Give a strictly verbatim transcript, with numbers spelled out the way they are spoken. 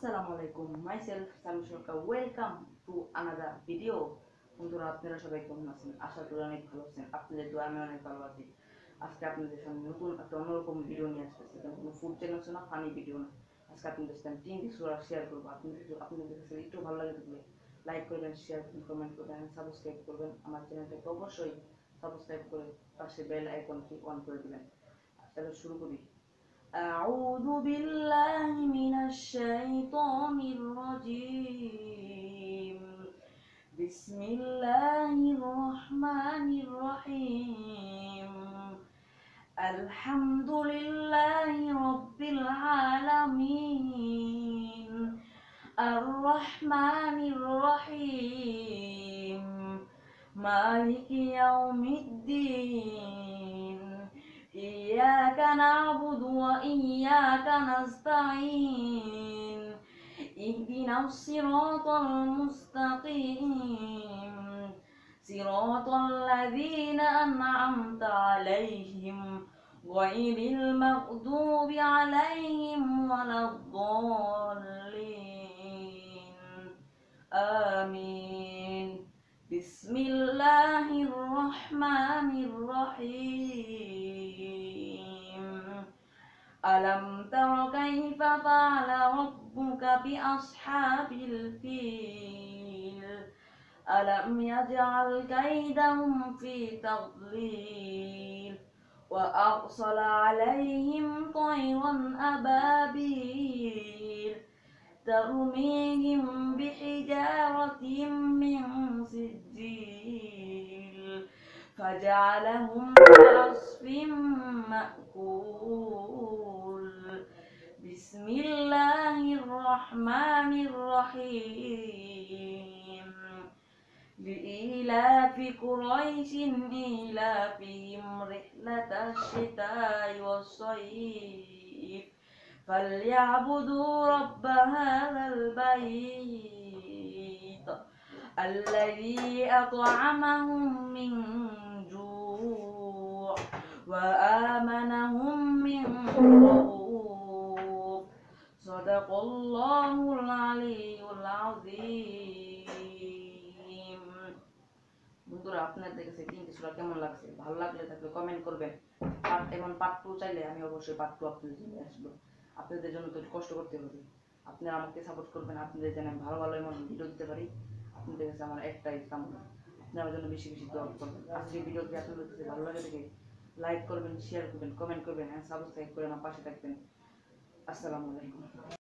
আসসালামু আলাইকুম, myself Sami Sarkar. Welcome to another video. বন্ধুরা, আপনারা সবাই কেমন আছেন? আশা করি অনেক ভালো আছেন। আপনাদের দোয়া আমি অনেক ভালো আছি। আজকে আপনাদের সামনে নতুন একটা অন্যরকম ভিডিও নিয়ে আসতেছি। এটা কোনো ফুড চ্যানেল না, ফানি ভিডিও না। আজকে আপনাদের সাথে তিনটি সূরা শেয়ার করবো। আপনাদের আপনাদের কাছে একটু ভালো লাগে থাকলে লাইক করবেন, শেয়ার করবেন, কমেন্ট করবেন, সাবস্ক্রাইব করবেন। আমার চ্যানেলটাকে অবশ্যই সাবস্ক্রাইব করে পাশে বেল আইকনটি অন করে দিবেন। তাহলে শুরু করি। أعوذ بالله من الشيطان الرجيم. بسم الله الرحمن الرحيم. الحمد لله رب العالمين الرحمن الرحيم مالك يوم الدين. إياك نعبد وإياك نستعين. اهدنا الصراط المستقيم صراط الذين أنعمت عليهم غير المغضوب عليهم ولا الضالين. آمين. بسم الله الرحمن الرحيم. ألم تر كيف فعل ربك بأصحاب الفيل؟ ألم يجعل كيدهم في تضليل وأرسل عليهم طيرا أبابيل ترميهم بحجارة من سجيل فجعلهم كعصف مأكول. بسم الله الرحمن الرحيم. لإيلاف قريش إيلافهم رحلة الشتاء والصيف فليعبدوا رب هذا البيت الذي أطعمهم من جوع وآمنهم من خوف. صدق الله العلي العظيم. বন্ধুরা, আপনাদের কাছে তিনটি সূরা কেমন লাগছে? ভালো লাগলে থাকলে কমেন্ট করবেন। পার্ট এমন পার্ট টু চাইলে আমি অবশ্যই পার্ট টু আপনাদের জন্য আসবো। আপনাদের জন্য তো কষ্ট করতে হবে। আপনারা আমাকে সাপোর্ট করবেন, আপনাদের যেন ভালো ভালো এমন ভিডিও দিতে পারি। আপনাদের কাছে আমার একটাই কামনা, আপনারা আমার জন্য বেশি বেশি দোয়া করবেন। আজকে ভিডিওটি আপনাদের কাছে ভালো লাগে থেকে লাইক করবেন, শেয়ার করবেন, কমেন্ট করবেন, হ্যাঁ সাবস্ক্রাইব করে আমার পাশে থাকবেন। আসসালামু আলাইকুম।